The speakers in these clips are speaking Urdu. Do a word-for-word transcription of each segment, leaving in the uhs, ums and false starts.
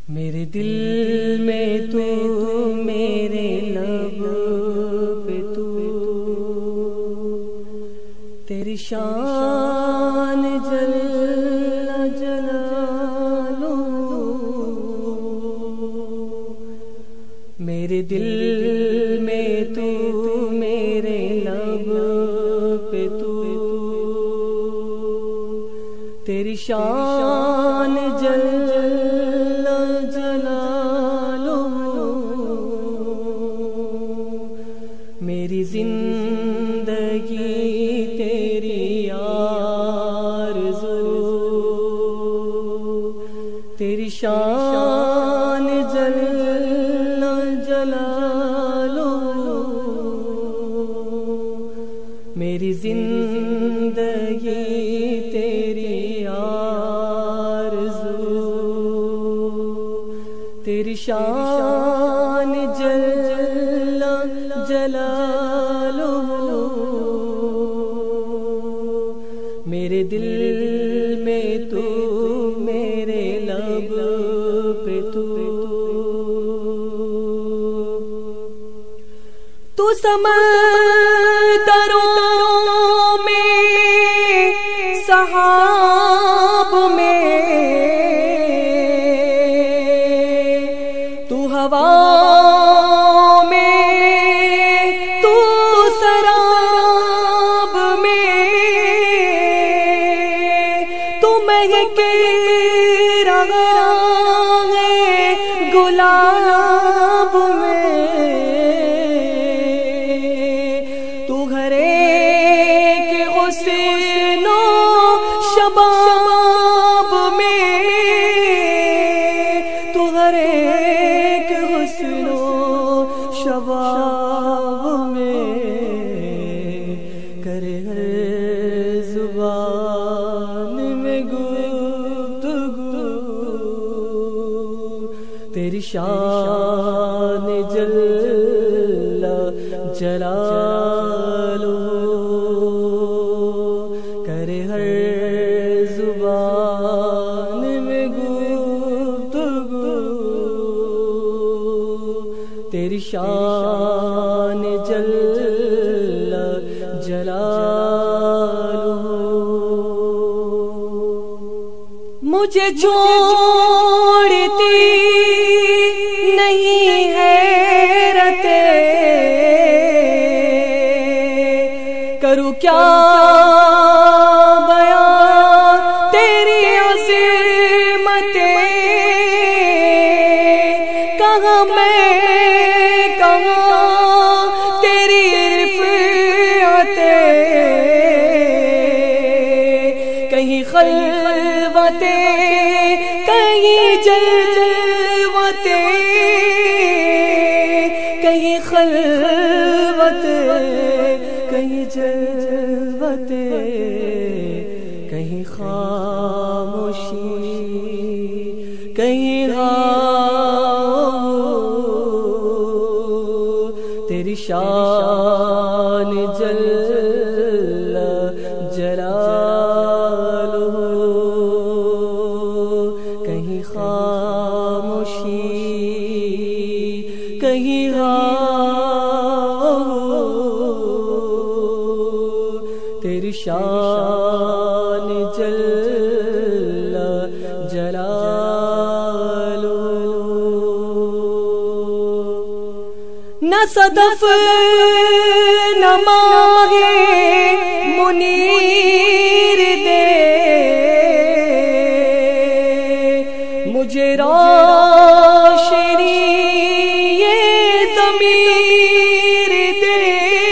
میرے دل میں تو میرے لب پہ تو تیری شان جل جلالو میرے دل میں تو میرے لب پہ تو تیری شان جل میری زندگی تیری آرزو تیری شان جل جلالو میری زندگی تیری آرزو تیری شان جل جلالو میرے دل میں تو میرے لب پہ تو تو سمندروں میں سحاب میں تو ہوا گلاب میں تو ہر ایک حسن و شباب میں تو ہر ایک حسن و شباب میں کرے ہر زبان میں گفتگو تیری شان جل جلالو کرے ہر زبان میں گفتگو تیری شان جل جلالو مجھے چھوڑتی نہیں حیرت کروں کیا بیان تیری عظمت کہاں میں کہاں تیری رفعت کہیں خلوت کہیں جلوت کہیں خلوت کہیں جلوت کہیں خاموشی کہیں غائب تیری شان جل جلالو کہیں خاموشی کہیں تیری شان جل جلالو نہ صدف نہ ماہ منیر دے مجھے روشنی یہ ضمیر دے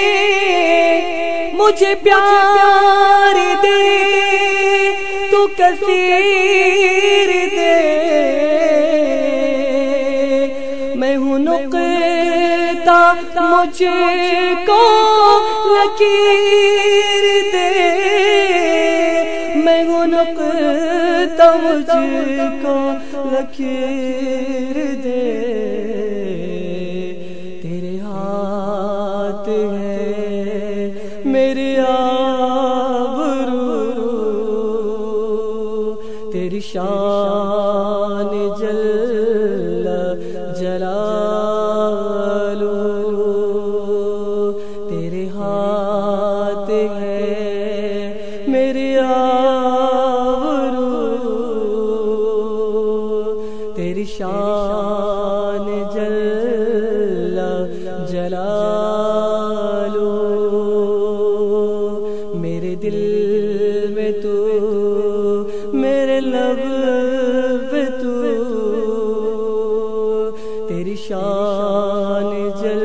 مجھے پیار دے تو کثیر دے میں ہوں نقطہ مجھ کو لکیر دے میں ہوں نقطہ مجھ کو لکیر دے تیرے ہاتھ ہے میرے آبرو تیری شان جل تیری شان جل جلالو، میرے دل میں تو، میرے لب پہ تو، تیری شان جل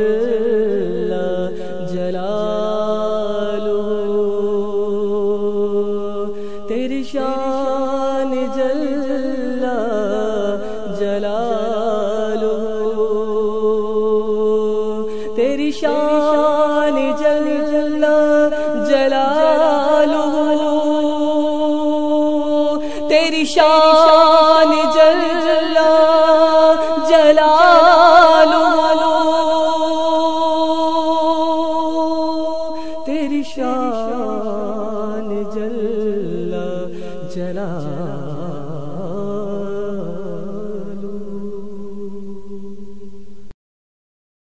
جلالو، تیری شان جل جلالو، تیری شان جل جلالو، تیری شان جل جلالو، تیری شان جل